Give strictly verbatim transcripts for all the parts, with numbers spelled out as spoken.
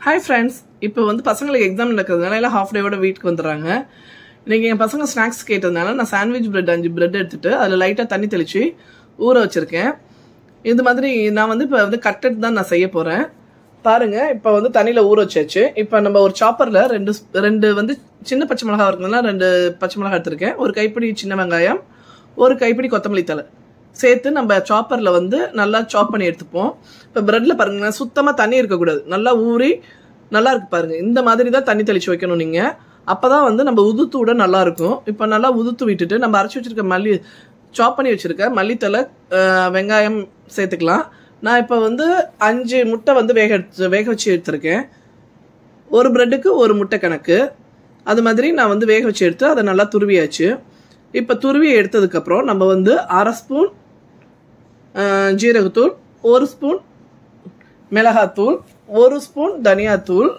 Hi friends, இப்போ வந்து பசங்களுக்கு எக்ஸாம் நடக்கிறதுனால எல்லாம் ஹாஃப் டேவோட வீட்டுக்கு வந்துடுறாங்க. இன்னைக்கு என் பசங்க ஸ்நாக்ஸ் கேட்டதுனால நான் சாண்ட்விச் பிரெட் அஞ்சு பிரெட் எடுத்துட்டு அதில் லைட்டாக தண்ணி தெளிச்சு ஊற வச்சிருக்கேன். இது மாதிரி நான் வந்து இப்போ வந்து கட்டட் தான் நான் செய்ய போகிறேன். பாருங்க, இப்போ வந்து தண்ணியில் ஊற வச்சாச்சு. இப்போ நம்ம ஒரு சாப்பரில் ரெண்டு ரெண்டு வந்து சின்ன பச்சை மிளகா இருக்குதுன்னா ரெண்டு பச்சை மிளகா எடுத்திருக்கேன். ஒரு கைப்பிடி சின்ன வெங்காயம், ஒரு கைப்பிடி கொத்தமல்லி தழை சேர்த்து நம்ம சாப்பரில் வந்து நல்லா சாப் பண்ணி எடுத்துப்போம். இப்போ பிரெட்டில் பாருங்க, சுத்தமாக தண்ணி இருக்கக்கூடாது, நல்லா ஊறி நல்லா இருக்கு பாருங்க. இந்த மாதிரி தான் தண்ணி தெளிச்சு வைக்கணும் நீங்கள். அப்போ தான் வந்து நம்ம உதுத்து விட நல்லா இருக்கும். இப்போ நல்லா உதுத்து விட்டுட்டு நம்ம அரைச்சி வச்சிருக்க மல்லி சாப் பண்ணி வச்சிருக்க மல்லித்தலை வெங்காயம் சேர்த்துக்கலாம். நான் இப்போ வந்து அஞ்சு முட்டை வந்து வேக எடுத்து வேக வச்சு எடுத்துருக்கேன். ஒரு பிரெட்டுக்கு ஒரு முட்டை கணக்கு. அது மாதிரி நான் வந்து வேக வச்சு எடுத்து அதை நல்லா துருவியாச்சு. இப்போ துருவி எடுத்ததுக்கப்புறம் நம்ம வந்து அரை ஸ்பூன் ஜீரகத்தூள், ஒரு ஸ்பூன் மிளகாத்தூள், ஒரு ஸ்பூன் தனியாத்தூள்,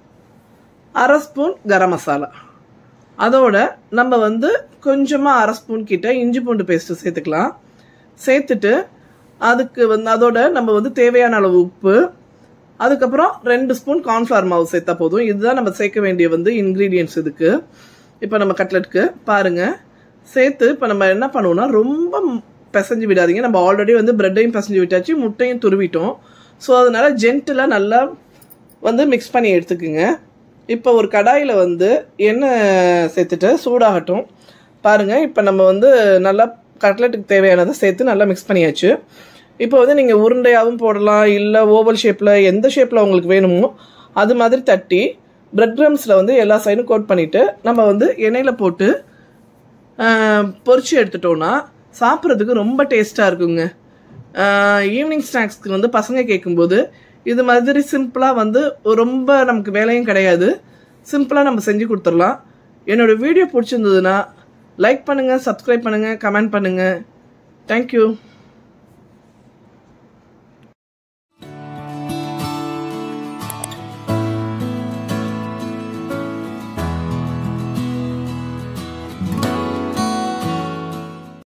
அரை ஸ்பூன் கரம் மசாலா, அதோட நம்ம வந்து கொஞ்சமாக அரை ஸ்பூன் கிட்ட இஞ்சி பூண்டு பேஸ்ட்டு சேர்த்துக்கலாம். சேர்த்துட்டு அதுக்கு வந்து அதோட நம்ம வந்து தேவையான அளவு உப்பு, அதுக்கப்புறம் ரெண்டு ஸ்பூன் கார்ன்ஃப்ளவர் மாவு சேர்த்தா போதும். இதுதான் நம்ம சேர்க்க வேண்டிய வந்து இன்க்ரீடியன்ட்ஸ் இதுக்கு. இப்போ நம்ம கட்லெட்டுக்கு பாருங்கள் சேர்த்து இப்போ நம்ம என்ன பண்ணுவோம்னா, ரொம்ப பிசைஞ்சு விடாதீங்க. நம்ம ஆல்ரெடி வந்து பிரெட்டையும் பிசைஞ்சு விட்டாச்சு, முட்டையும் துருவிட்டோம். ஸோ அதனால ஜென்டிலாக நல்லா வந்து மிக்ஸ் பண்ணி எடுத்துக்குங்க. இப்போ ஒரு கடாயில் வந்து எண்ணெய் சேர்த்துட்டு சூடாகட்டும். பாருங்கள், இப்போ நம்ம வந்து நல்லா கட்லெட்டுக்கு தேவையானதை சேர்த்து நல்லா மிக்ஸ் பண்ணியாச்சு. இப்போ வந்து நீங்கள் உருண்டையாகவும் போடலாம், இல்லை ஓவல் ஷேப்பில் எந்த ஷேப்பில் உங்களுக்கு வேணுமோ அது மாதிரி தட்டி பிரெட் க்ரம்ஸில் வந்து எல்லா சைடும் கோட் பண்ணிவிட்டு நம்ம வந்து எண்ணெயில் போட்டு பொரிச்சு எடுத்துட்டோன்னா சாப்பிட்றதுக்கு ரொம்ப டேஸ்ட்டாக இருக்குங்க. ஈவினிங் ஸ்நாக்ஸ்க்கு வந்து பசங்க கேட்கும்போது இது மாதிரி சிம்பிளாக வந்து ரொம்ப நமக்கு வேலையும் கிடையாது, சிம்பிளாக நம்ம செஞ்சு கொடுத்துடலாம். என்னோடய வீடியோ பிடிச்சிருந்ததுன்னா லைக் பண்ணுங்கள், சப்ஸ்கிரைப் பண்ணுங்கள், கமெண்ட் பண்ணுங்கள். தேங்க்யூ.